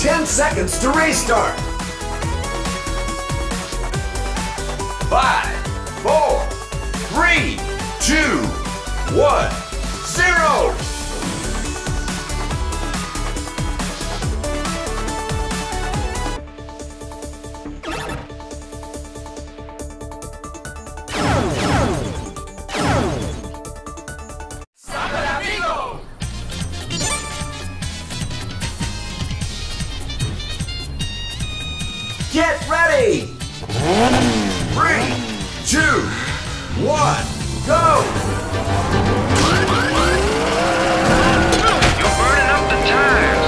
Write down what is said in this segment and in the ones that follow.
10 seconds to restart. 5, 4, 3, 2, 1, 0. Get ready! 3, 2, 1, go! You're burning up the tires.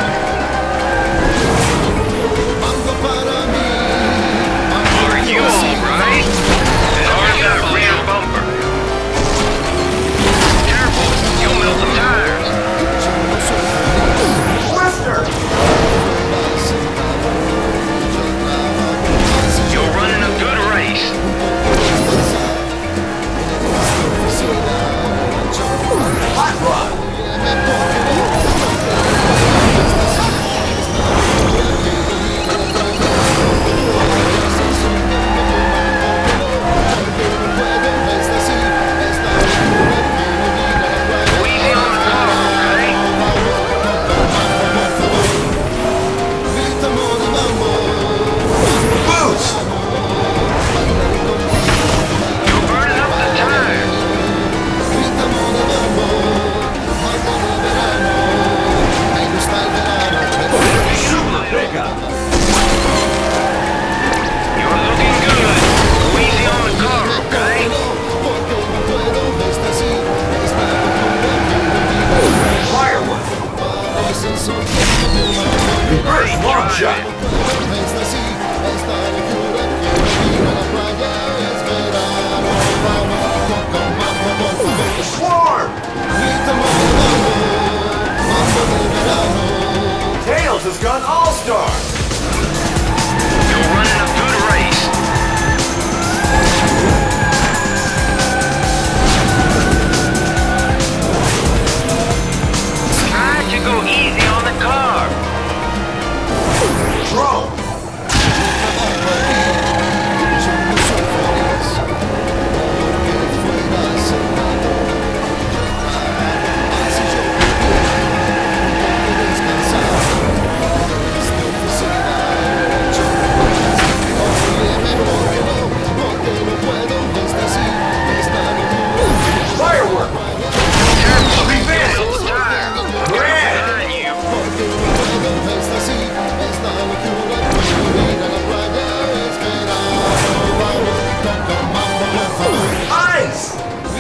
Are you alright? There's that rear bumper. Careful, you'll melt the tires. Twister! You're running a good race. Hot rod! Go easy on the car, okay? Boost! You're burning up the tires. Super pickup! You're looking good. Go easy on the car, okay? Firework! Reverse long shot! Swarm! Tails has gone all-star! You're running a good race. Try to go easy on the car. Drone! Firework! Careful, Reverse! you'll the tire. Grand! Behind you. Ice!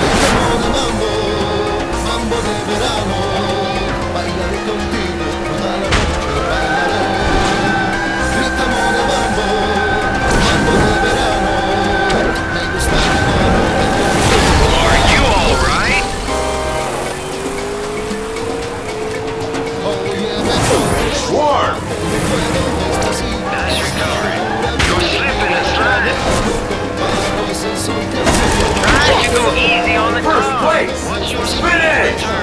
Are you alright? Swarm! Nice recovery. You're slipping and sliding. Try to go easy on the First car. place! What's your Spin edge!